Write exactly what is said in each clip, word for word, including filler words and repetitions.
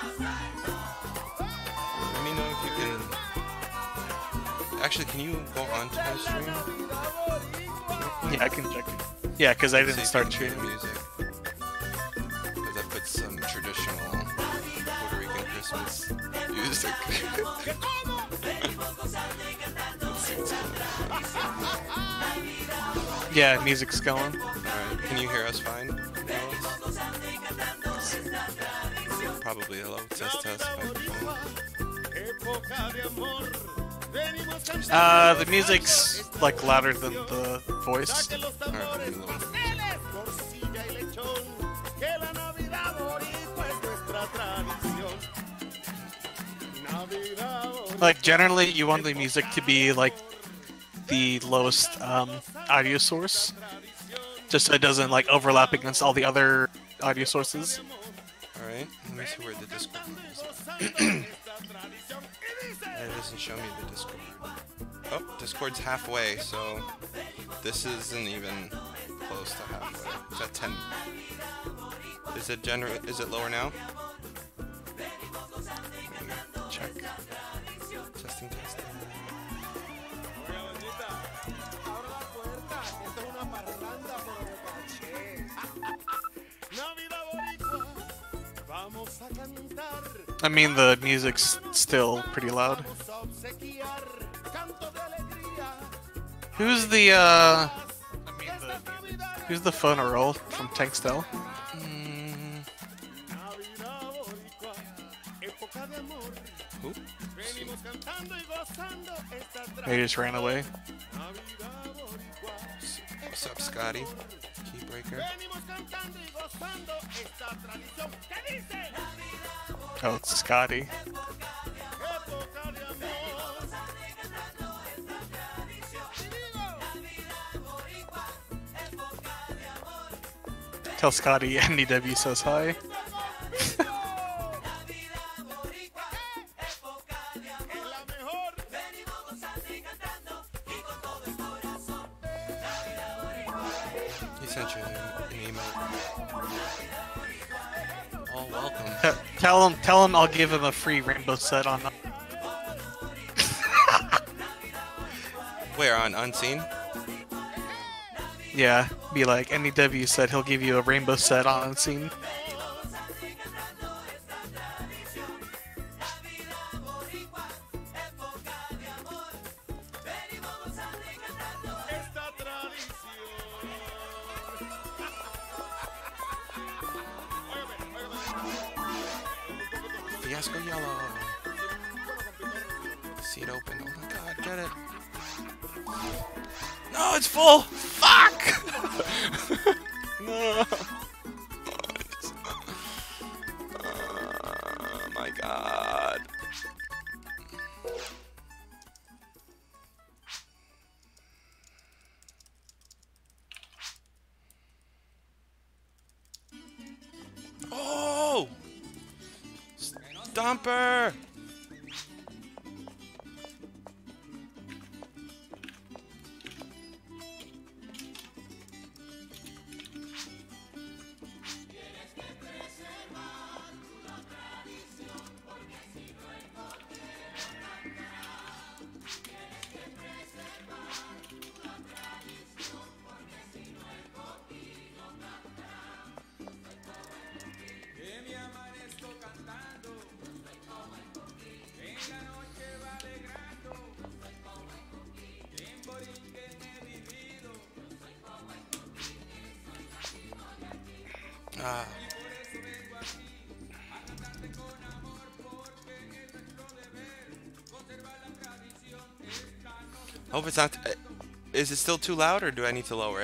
Let me know if you can. Actually, can you go onto my stream? Yeah, I can check it. Yeah, because I See didn't if start you can hear streaming. music. Because I put some traditional Puerto Rican Christmas music. Let's see what's going on. Yeah, music's going. Alright, can you hear us fine? Probably hello, test test. Microphone. Uh, the music's like louder than the voice. Alright, put me low. Like generally, you want the music to be like the lowest um, audio source, just so it doesn't like overlap against all the other audio sources. Alright, let me see where the Discord is. It doesn't show me the Discord. Oh, Discord's halfway, so this isn't even close to halfway. It's at ten. Is it gener- Is it lower now? Check. Testing, testing. I mean, the music's still pretty loud. Who's the, uh... I mean, the... Who's the phone roll from Tankstel? Mm. Who? He just ran away. What's up, Scotty? Keybreaker. Oh, it's Scotty. Tell Scotty N D W says hi. He sent you an, an email. Oh, welcome. Te- Tell him, tell him I'll give him a free rainbow set on. Where, on Unseen? Yeah, be like N D W said he'll give you a rainbow set on Unseen. Fiasco Yellow. See it open. Oh my god, get it. No, it's full! Fuck! No. Oh my god. Oh! Stomper! Ah. Hope it's not. Uh, is it still too loud, or do I need to lower it?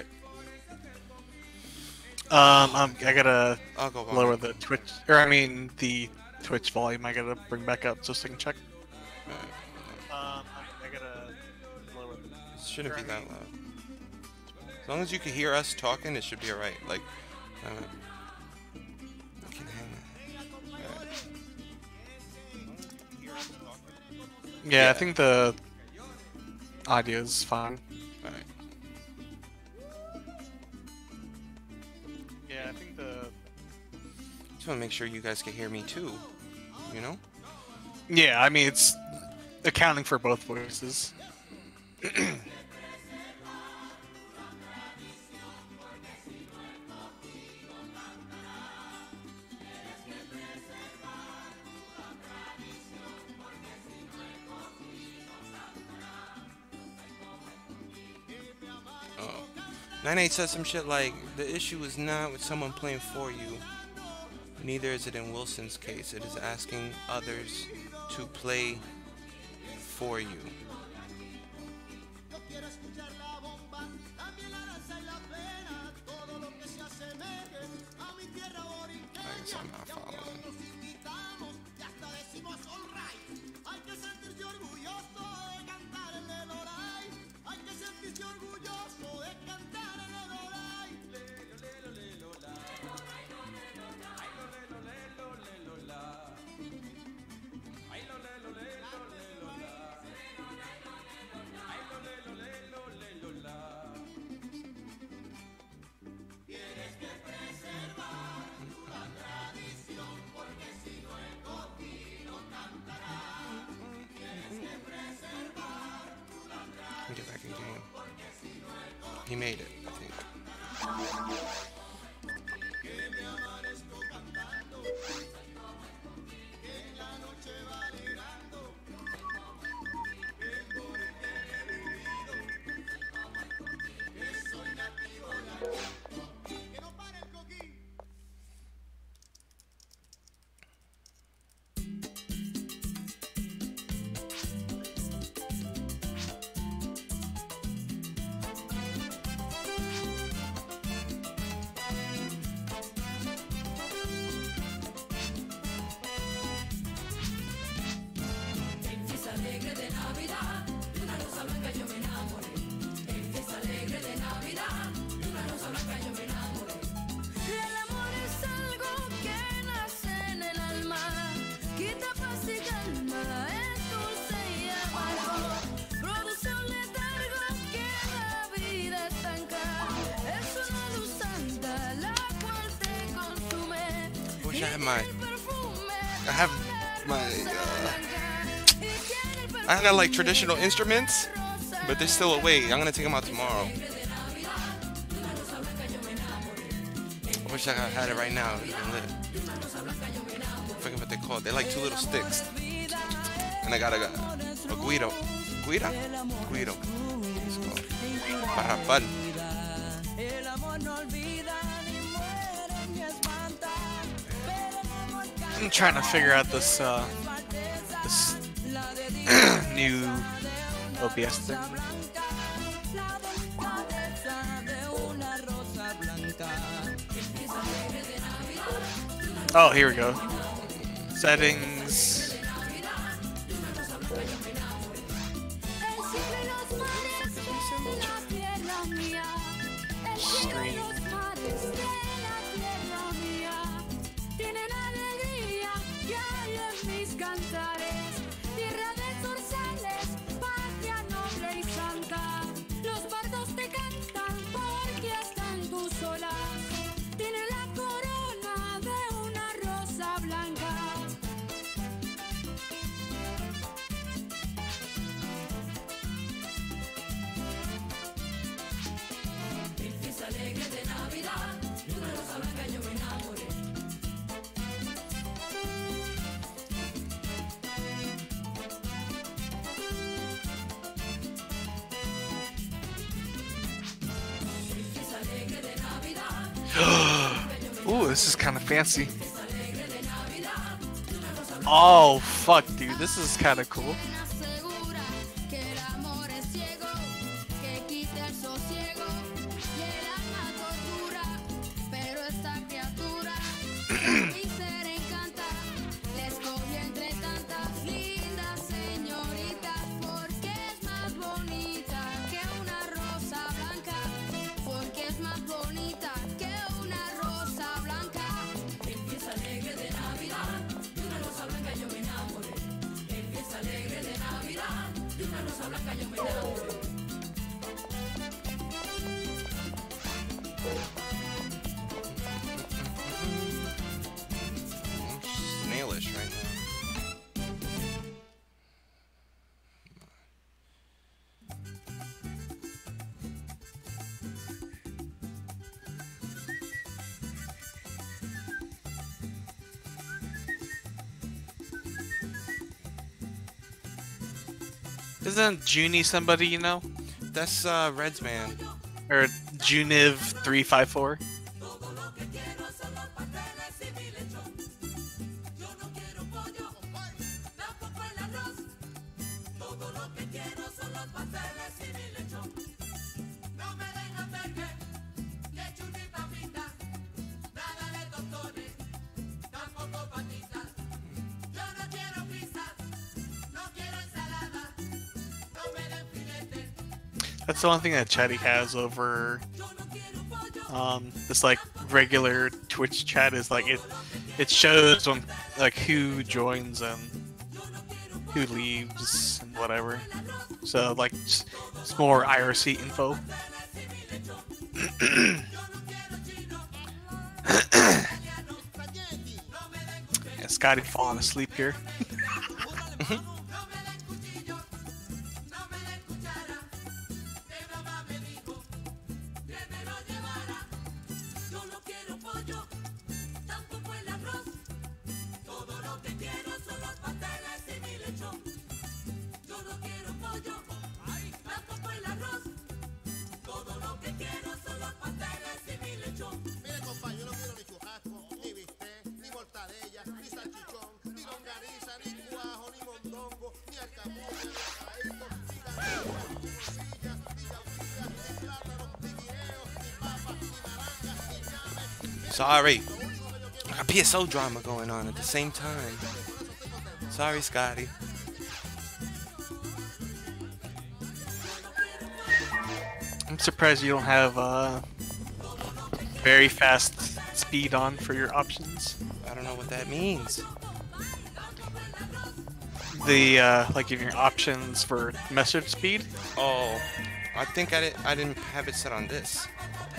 Um, um, I gotta I'll go lower on. the Twitch, or I mean the Twitch volume. I gotta bring back up just so I can check. Um, I gotta lower the. It shouldn't be that loud. As long as you can hear us talking, it should be alright. Like, uh, I can hang it. Alright. Yeah, Yeah. I think the audio's fine. Alright. Yeah, I think the. Just want to make sure you guys can hear me too. you know? Yeah, I mean, it's accounting for both voices. nine eight says some shit like, the issue is not with someone playing for you. Neither is it in Wilson's case. It is asking others to play for you. I guess I'm not following. Let me get back in game. He made it, I think. I have my, I have my, uh, I got like traditional instruments, but they're still away. I'm gonna take them out tomorrow. I wish I had it right now. It'd been lit. I forget what they're called. They're like two little sticks, and I got a, a guido, guida, guido. It's called parrapal. I'm trying to figure out this uh, this new O B S thing. Oh, here we go. Settings. Stream. Ooh, this is kind of fancy. Oh, fuck, dude. This is kind of cool. Snailish right now. Isn't Junie somebody you know? That's uh, Red's man. Or Juniv three five four? That's the one thing that Chatty has over um, this like regular Twitch chat is like it it shows when like who joins and who leaves and whatever. So like it's, it's more I R C info. Yeah, Scotty falling asleep here. Sorry. A P S O drama going on at the same time. Sorry, Scotty. I'm surprised you don't have uh, very fast speed on for your options. I don't know what that means. The uh, like in your options for message speed. Oh, I think I didn't. I didn't have it set on this.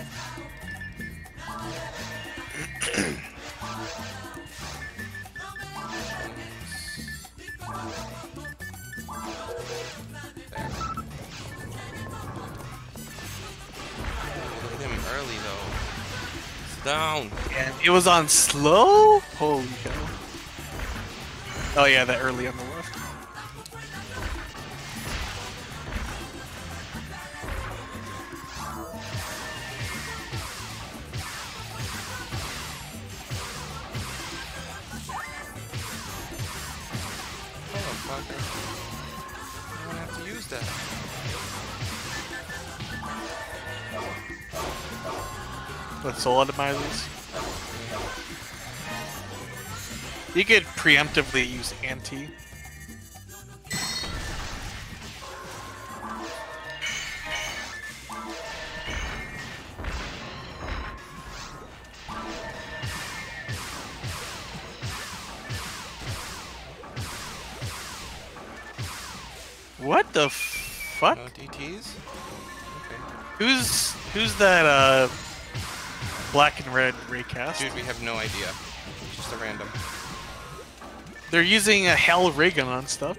Early though. It's down. And it was on slow? Holy cow. Oh yeah, that early on the left. Motherfucker. I don't have to use that. With soul atomizers. You could preemptively use anti. What the fuck? No D Ts? Okay. Who's who's that uh black and red raycast? Dude, we have no idea. Just a random. They're using a hell ray gun on stuff.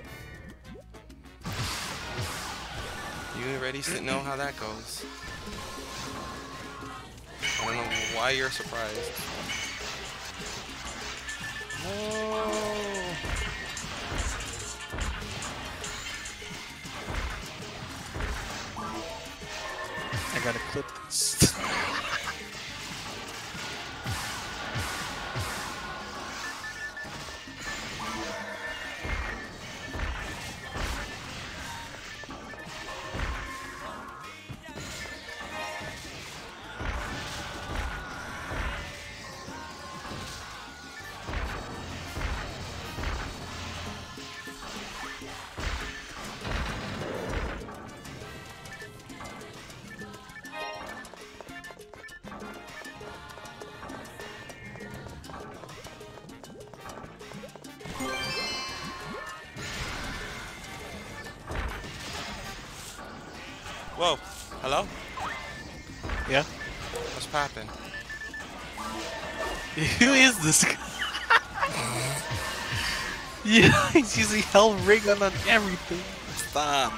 You already know how that goes. I don't know why you're surprised. No. I gotta clip this. Whoa. Hello? Yeah? What's poppin'? Who is this guy? Yeah, he's using hell ray gun on everything. Stop.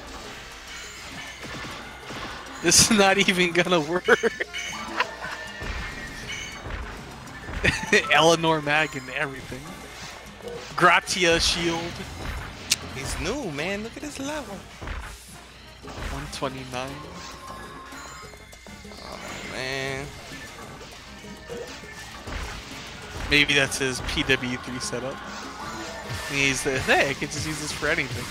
This is not even gonna work. Eleanor Mag and everything. Gratia shield. He's new, man. Look at his level. one twenty-nine. Oh, man. Maybe that's his P W three setup. And he's the, hey, I can just use this for anything.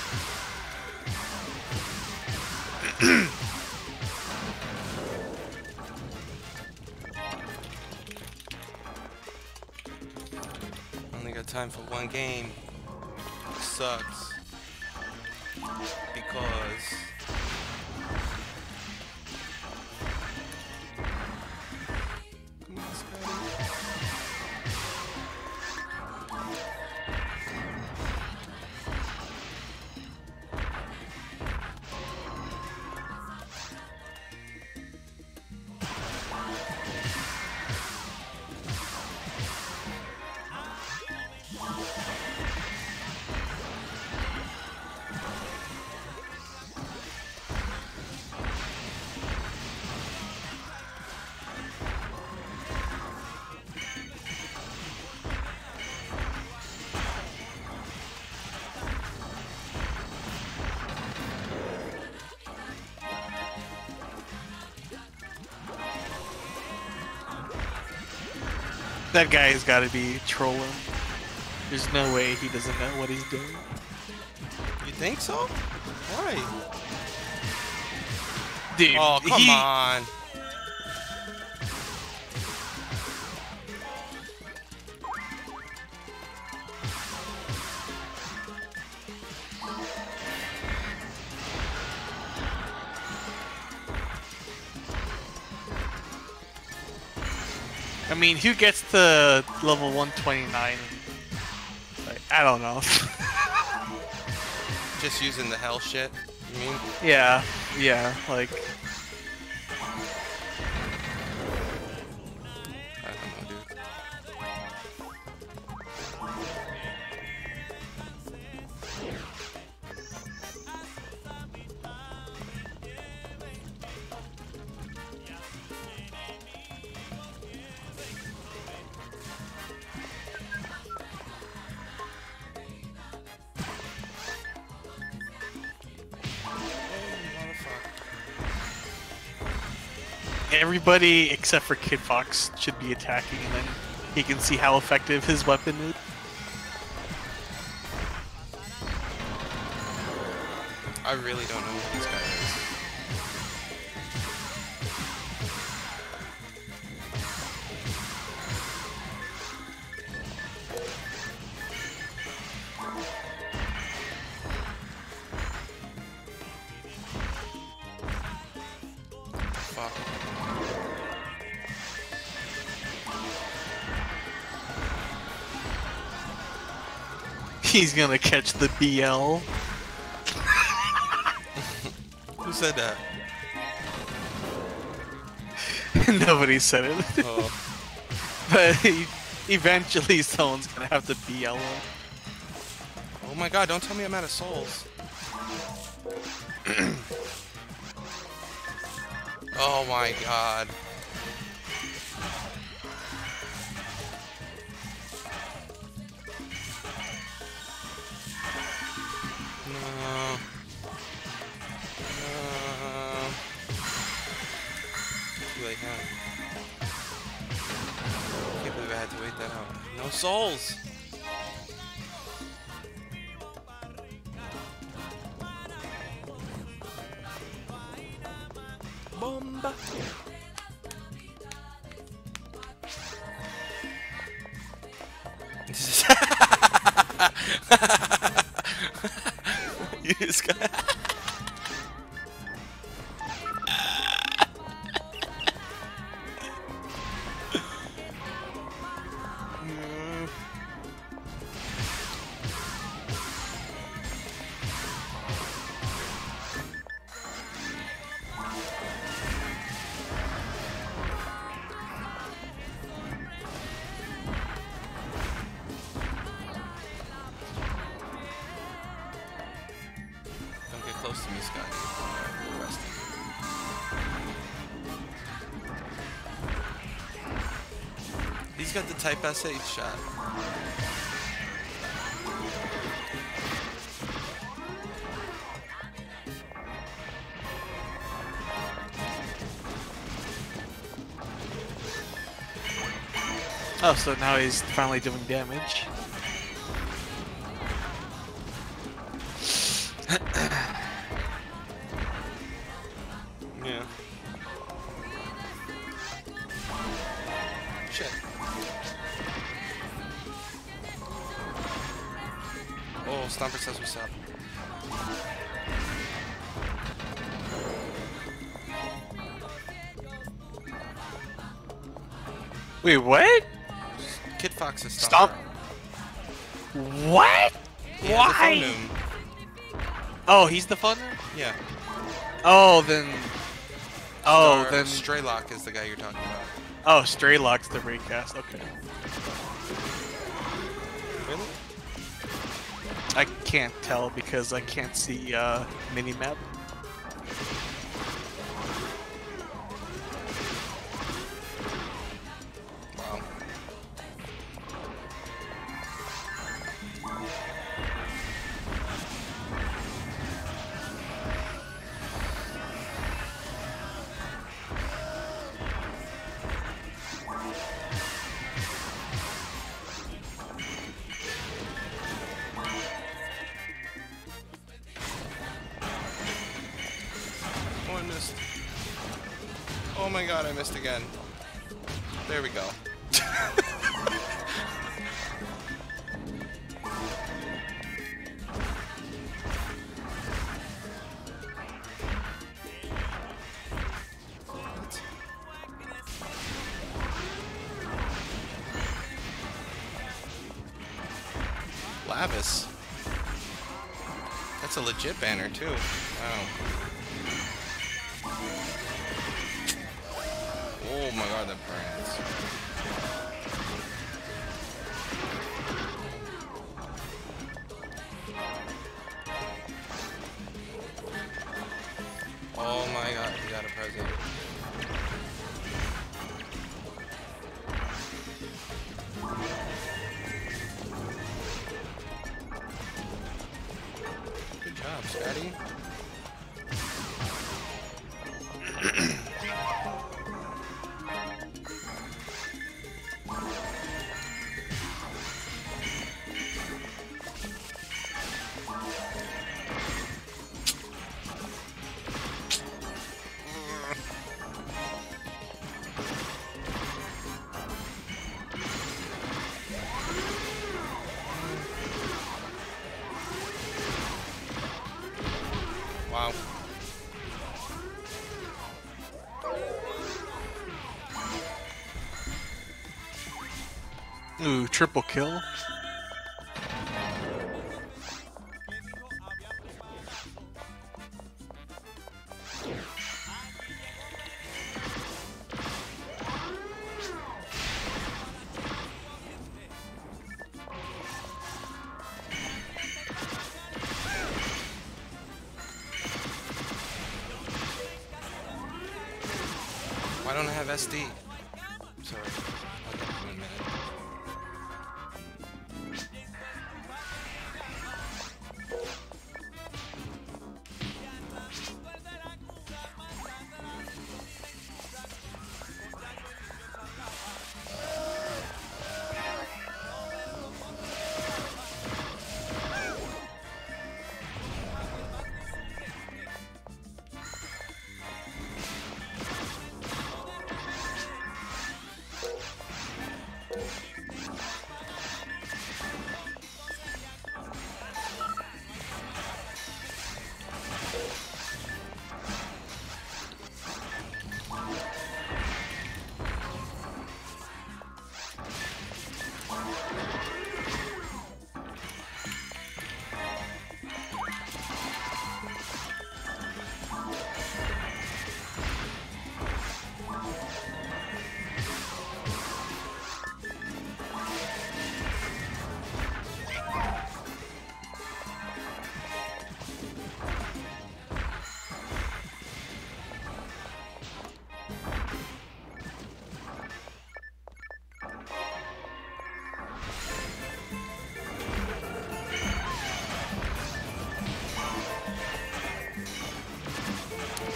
Only got time for one game. Sucks. Because... Come on, Scotty. That guy's got to be trolling. There's no way he doesn't know what he's doing. You think so? Why? Dude, Oh, come he, on. I mean, who gets to level one twenty-nine? Like, I don't know. Just using the hell shit, you mean? Yeah, yeah, like... I don't know, dude. Everybody except for Kid Fox should be attacking, and then he can see how effective his weapon is. I really don't know who this guy is. Fuck. He's gonna catch the B L. Who said that? Nobody said it. Oh. But he, eventually someone's gonna have to B L him. Oh my god, don't tell me I'm out of souls. Oh my god. No. No. Too late now. Can't believe I had to wait that out. No souls! Bomba! You just got... Don't get close to me, Scott. You're resting. He's He's got the Type S H shot. Oh, so now he's finally doing damage. Yeah. Shit. Oh, Stomper says what's up. Wait, what? Kid Fox is Stop. Stomper. What? He has a Why? phone noom. Oh, he's the funner? Yeah. Oh, then. Oh, Star- then. Straylock is the guy you're talking about. Oh, Straylock's the recast. Okay. Really? I can't tell because I can't see uh, minimap. Wow. Oh, I missed. Oh my god, I missed again. There we go. Lavis. That's a legit banner too. Wow. Oh my god, that burns. Oh my god, he got a present. Good job, Scotty. Wow. Ooh, triple kill. Why don't I have S D? Sorry. I'll get it in a minute.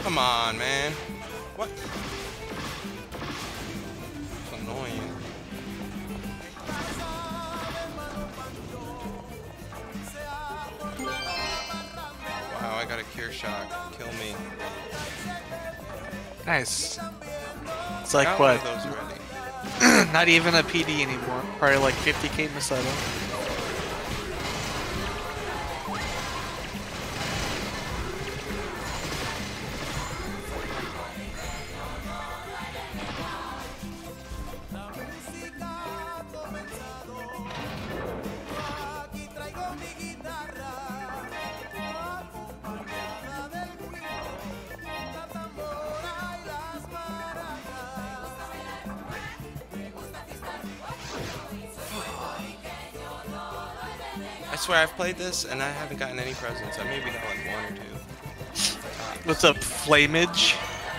Come on, man. What? It's annoying. Wow, I got a cure shot. Kill me. Nice. It's like Got what? one of those already. Not even a P D anymore. Probably like fifty K Masato. I swear I've played this and I haven't gotten any presents. I maybe got like one or two. What's up, Flamage?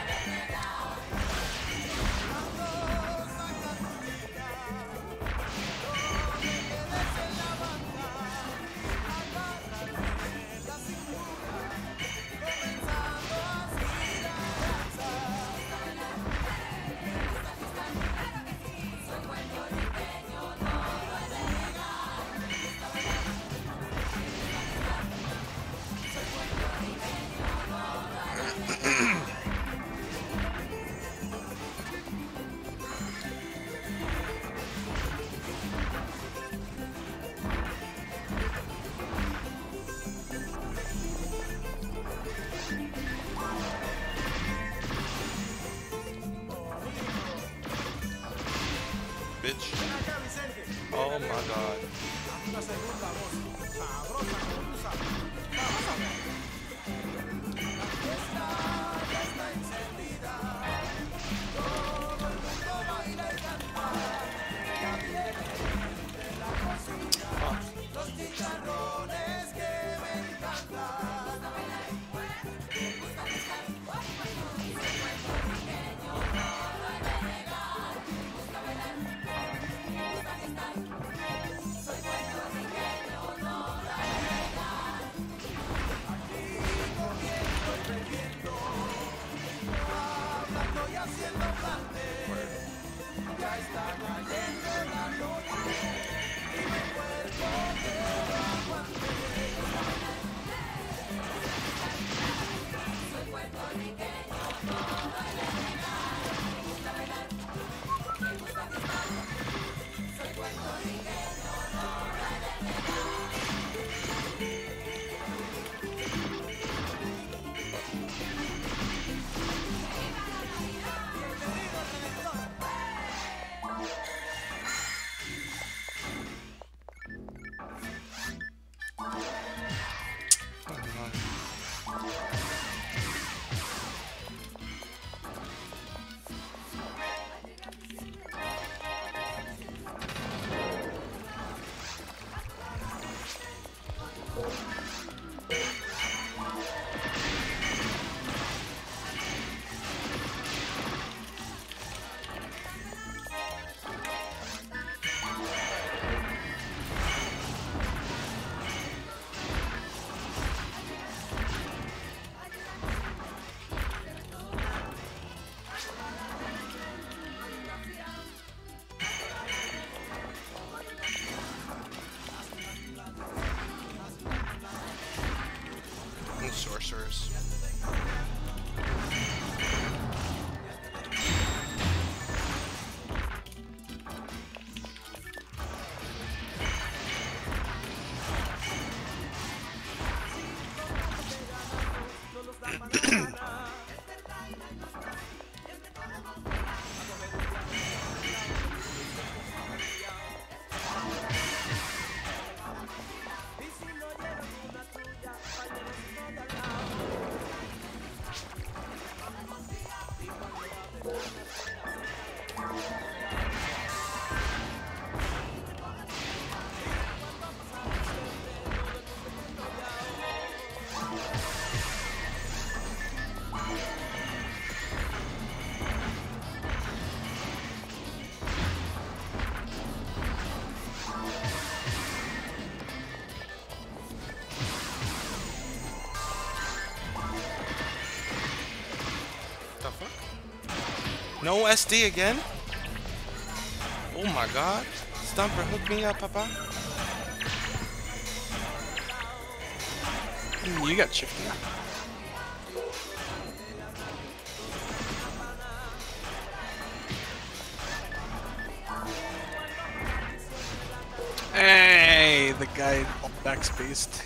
Bitch. Oh my god. Sorcerers. No S D again? Oh my god. Stumper, hook me up, papa. Mm, you got shifty. Hey, the guy backspaced.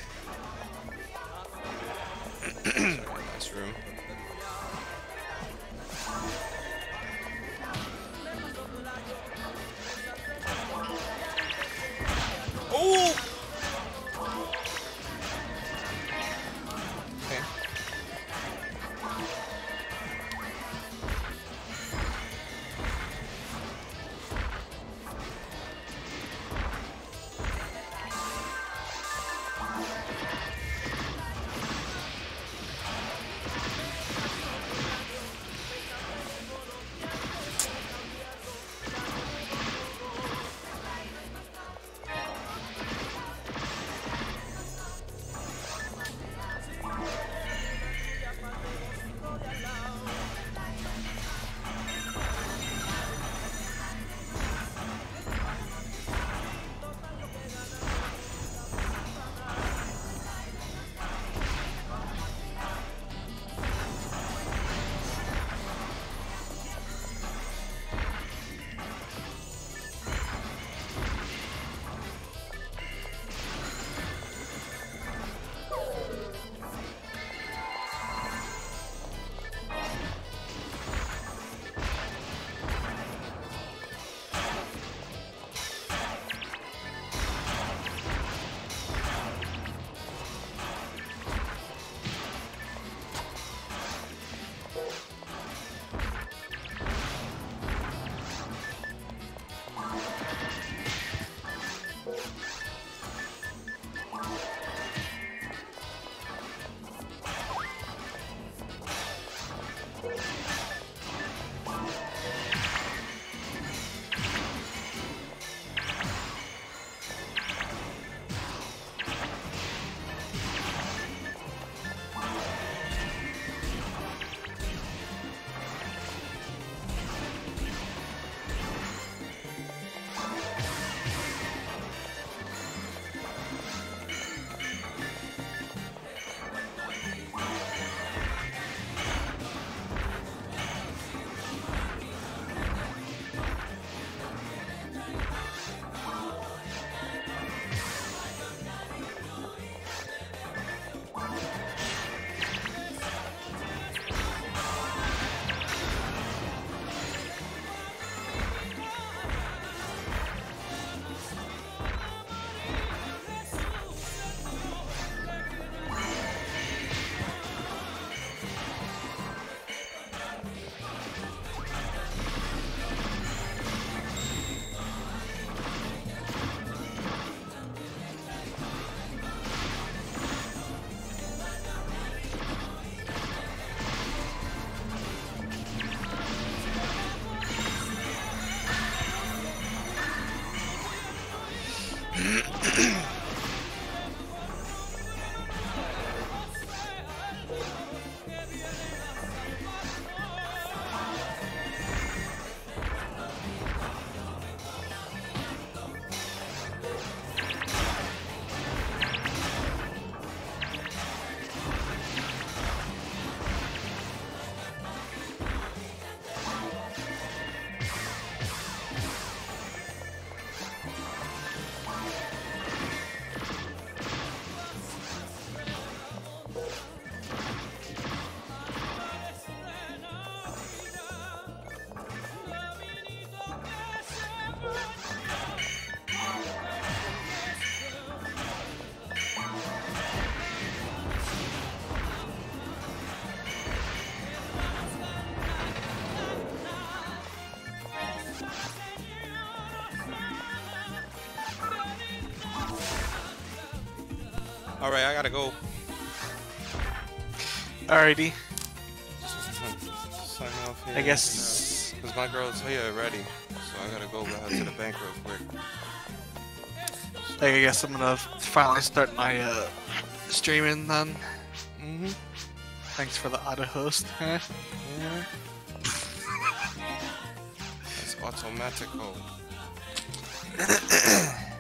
Sorry, nice room. Oh! Okay. Alright, I gotta go. Alrighty. Sign off here. I guess. Because my girl's here already. So I gotta go out to the bank real quick. I guess I'm gonna finally start my uh, streaming then. Mm-hmm. Thanks for the auto host. Huh? Yeah. Automatico.